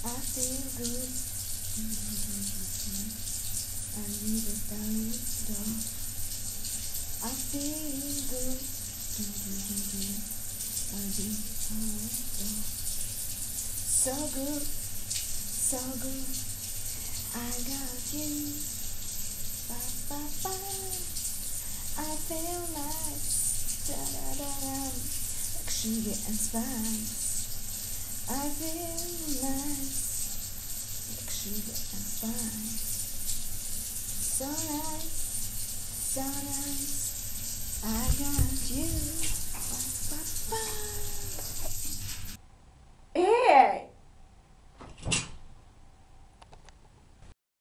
I feel good. I need a dollar. I feel good. I need a dollar. So good, so good. I got you. Ba ba ba. I feel nice. Da da da da. Like sugar and spice. I feel nice. Like sugar and spice. So nice, so nice. I got you. Ba ba ba.